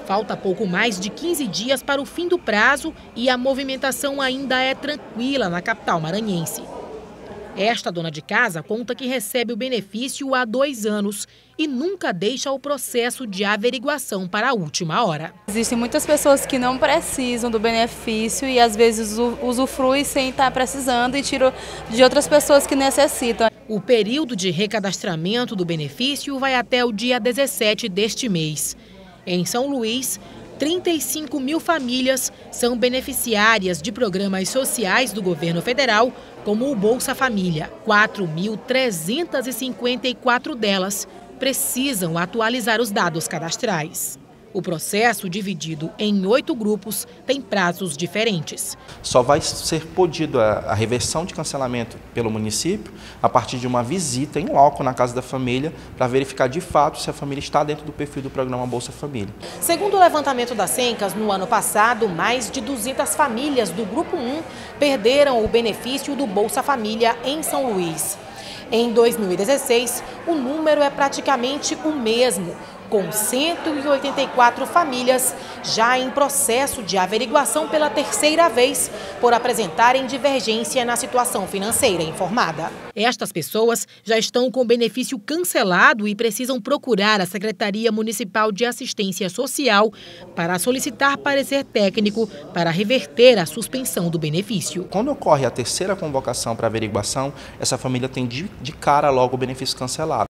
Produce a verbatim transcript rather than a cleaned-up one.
Falta pouco mais de quinze dias para o fim do prazo e a movimentação ainda é tranquila na capital maranhense. Esta dona de casa conta que recebe o benefício há dois anos e nunca deixa o processo de averiguação para a última hora. Existem muitas pessoas que não precisam do benefício e às vezes usufruem sem estar precisando e tiram de outras pessoas que necessitam. O período de recadastramento do benefício vai até o dia dezessete deste mês. Em São Luís, trinta e cinco mil famílias são beneficiárias de programas sociais do governo federal, como o Bolsa Família. quatro mil trezentas e cinquenta e quatro delas precisam atualizar os dados cadastrais. O processo, dividido em oito grupos, tem prazos diferentes. Só vai ser podido a, a reversão de cancelamento pelo município a partir de uma visita em loco na casa da família para verificar de fato se a família está dentro do perfil do programa Bolsa Família. Segundo o levantamento da Sencas, no ano passado, mais de duzentas famílias do Grupo um perderam o benefício do Bolsa Família em São Luís. Em dois mil e dezesseis, o número é praticamente o mesmo, com cento e oitenta e quatro famílias já em processo de averiguação pela terceira vez por apresentarem divergência na situação financeira informada. Estas pessoas já estão com o benefício cancelado e precisam procurar a Secretaria Municipal de Assistência Social para solicitar parecer técnico para reverter a suspensão do benefício. Quando ocorre a terceira convocação para averiguação, essa família tem de, de cara logo o benefício cancelado.